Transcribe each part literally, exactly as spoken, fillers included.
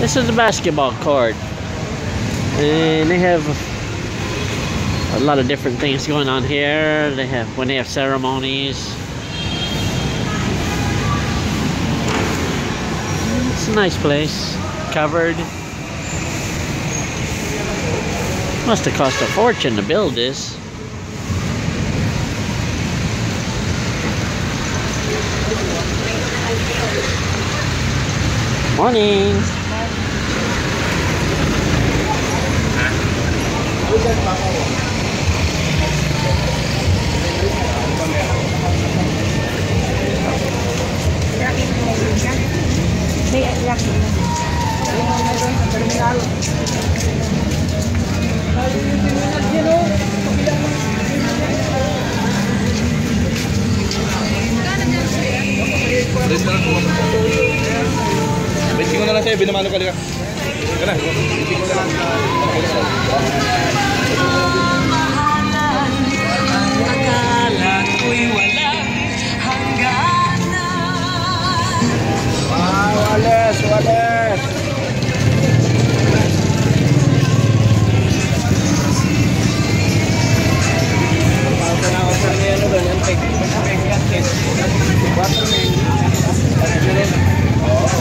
This is the basketball court, and they have a lot of different things going on here. They have when they have ceremonies. It's a nice place, covered. Must have cost a fortune to build this. Morning. Bensin ko na lang sa'yo, binamano ka liga. Ika na, bensin ko na lang. Akala ko'y walang hangganan. Ah, Wales, Wales. Pauta na ako sa niya, ano ba? Yan, peg. Peg, yan, peg. Water, peg. Oo.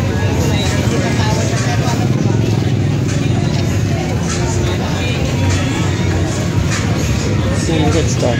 Some good stuff.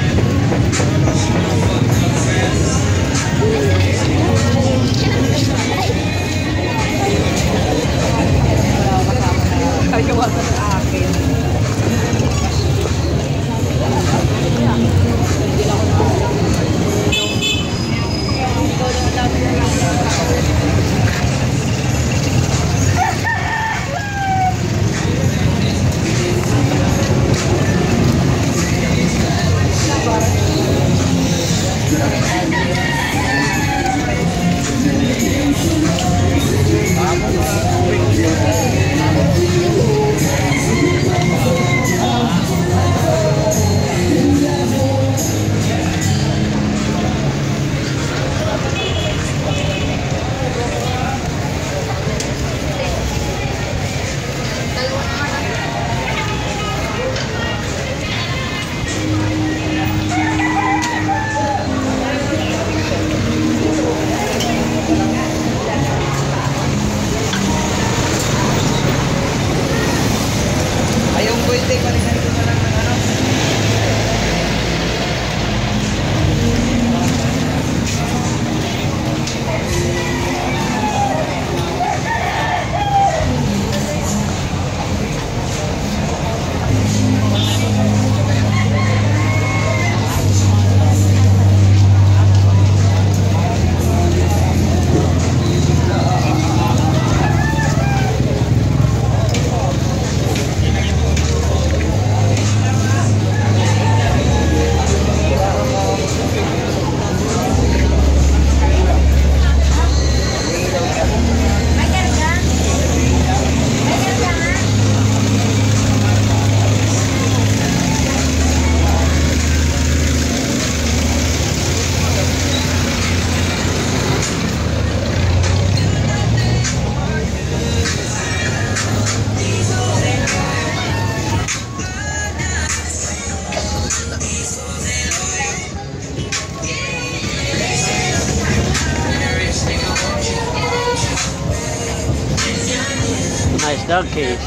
Nice dog cage.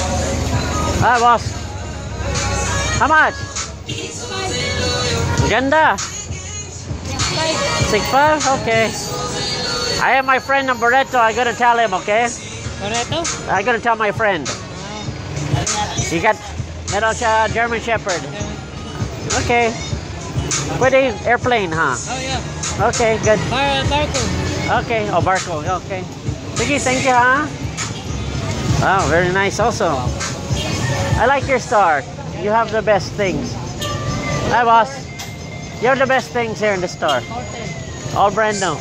Hi, boss. How much? Ganda. Six five. Okay. I have my friend in Barreto. I gotta tell him. Okay. Barreto? I gotta tell my friend. He got meron siya German Shepherd. Okay. Pwede airplane, huh? Oh yeah. Okay, good. Bar Barco. Okay. Oh, Barco. Okay. Sige, thank you, huh? Wow, very nice also. I like your store. You have the best things. Hi, boss. You have the best things here in the store. All brand new.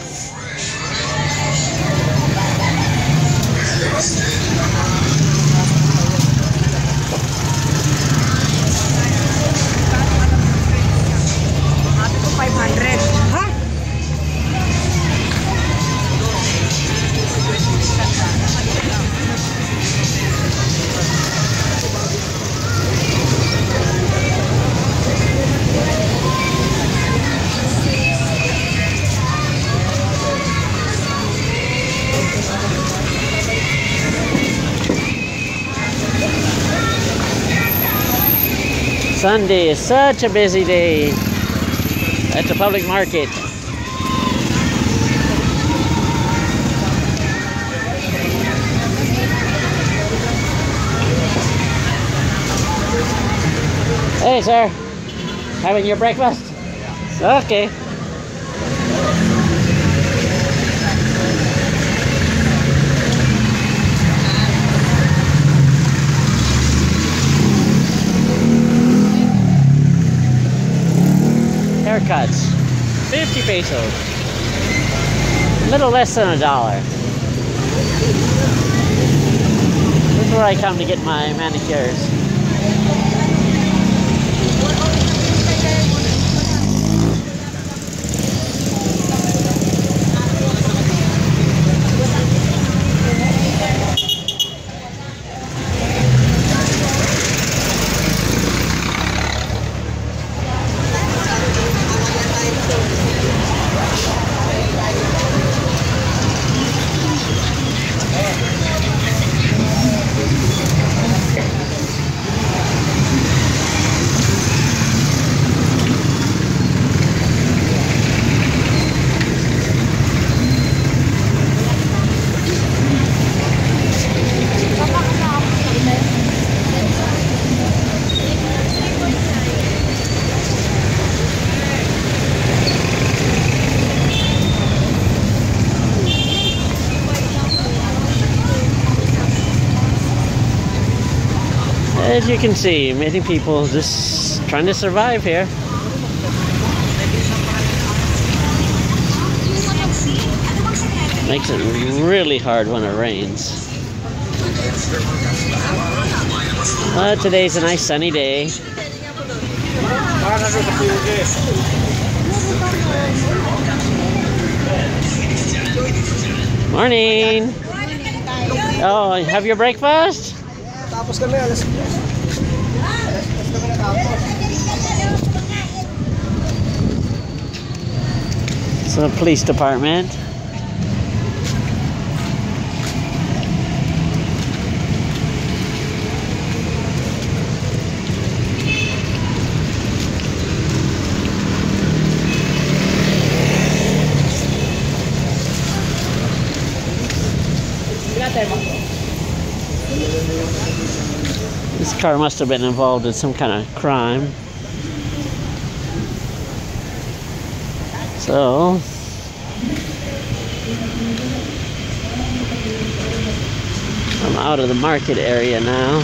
five hundred. Huh? Sunday is such a busy day at the public market. Hey, sir. Having your breakfast? Okay. Haircuts. fifty pesos. Little less than a dollar. This is where I come to get my manicures. As you can see, many people just trying to survive here. Makes it really hard when it rains. But today's a nice sunny day. Morning! Oh, have your breakfast? Tapos kami, alas alas kami natapos. It's the police department. This car must have been involved in some kind of crime. So, I'm out of the market area now.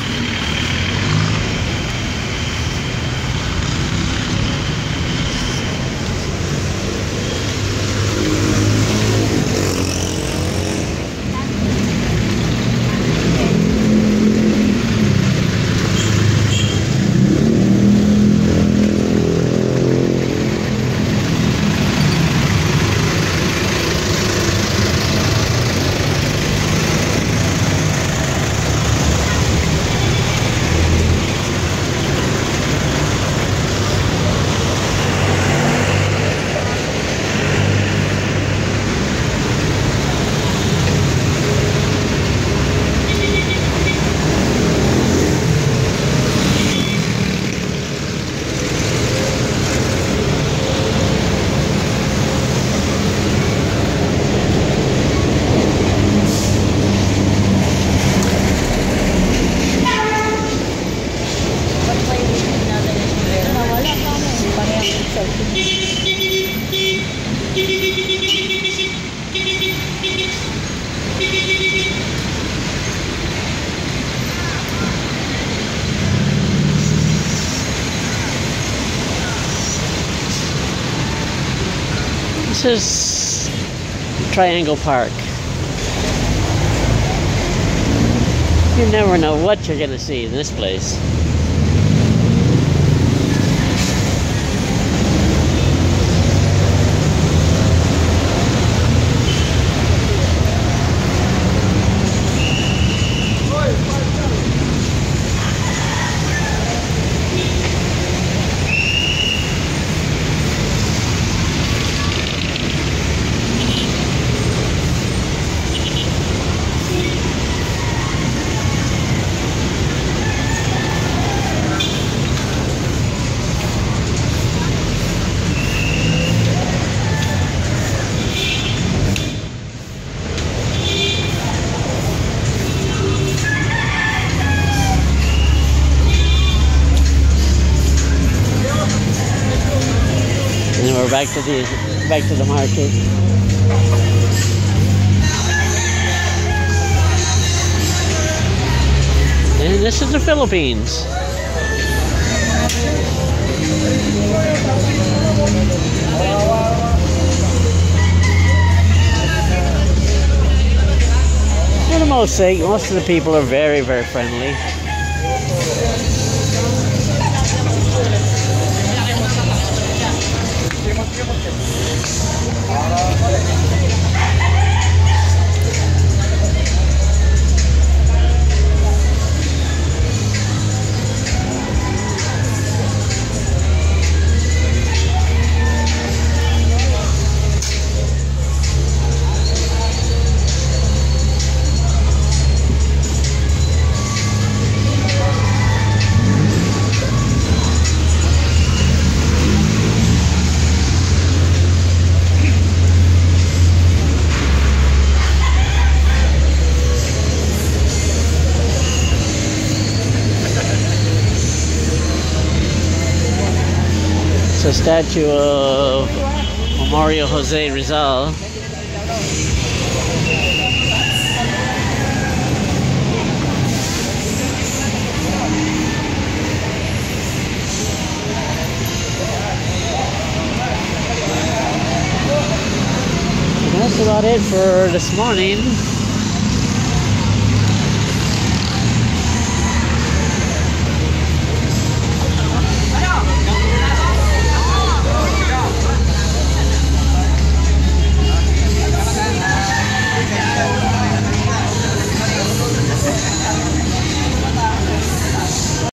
This is Triangle Park. You never know what you're gonna see in this place. back to the back to the market. And this is the Philippines. For the most sake, most of the people are very, very friendly. A statue of Mario Jose Rizal. That's about it for this morning.